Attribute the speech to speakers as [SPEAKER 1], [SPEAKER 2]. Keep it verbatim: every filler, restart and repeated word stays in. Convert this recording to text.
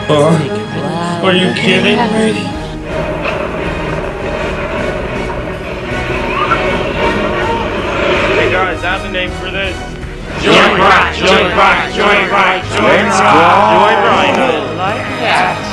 [SPEAKER 1] Uh, are you kidding me? Hey guys, I have a name for this. Join right, join right, join right, join right, join right. Like that.